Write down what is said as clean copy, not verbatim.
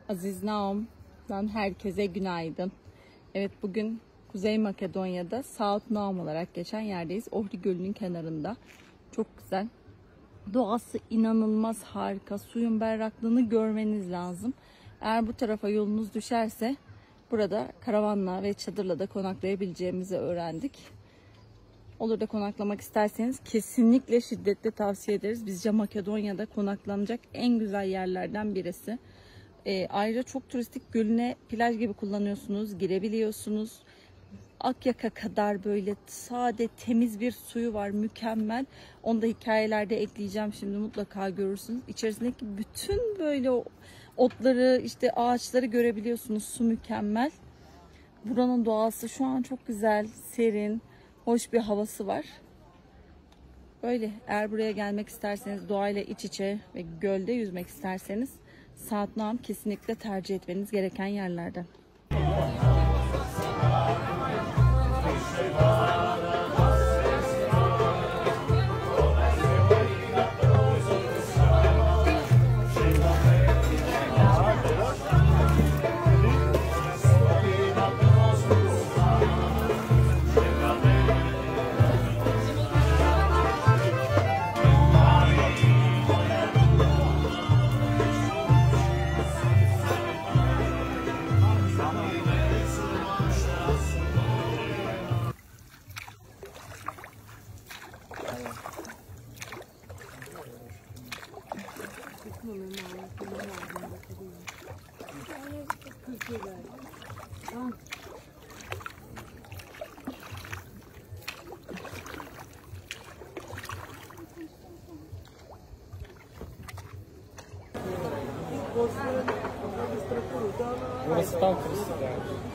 Aziz Naum'dan herkese günaydın. Evet, bugün Kuzey Makedonya'da South Naum olarak geçen yerdeyiz. Ohri Gölü'nün kenarında. Çok güzel. Doğası inanılmaz harika. Suyun berraklığını görmeniz lazım. Eğer bu tarafa yolunuz düşerse burada karavanla ve çadırla da konaklayabileceğimizi öğrendik. Olur da konaklamak isterseniz kesinlikle şiddetle tavsiye ederiz. Bizce Makedonya'da konaklanacak en güzel yerlerden birisi. Ayrıca çok turistik, gölüne plaj gibi kullanıyorsunuz, girebiliyorsunuz. Akyaka kadar böyle sade, temiz bir suyu var, mükemmel. Onu da hikayelerde ekleyeceğim, şimdi mutlaka görürsünüz. İçerisindeki bütün böyle otları, işte ağaçları görebiliyorsunuz. Su mükemmel. Buranın doğası şu an çok güzel, serin, hoş bir havası var. Böyle, eğer buraya gelmek isterseniz, doğayla iç içe ve gölde yüzmek isterseniz South Naum kesinlikle tercih etmeniz gereken yerlerden. Burası tam turistik yani.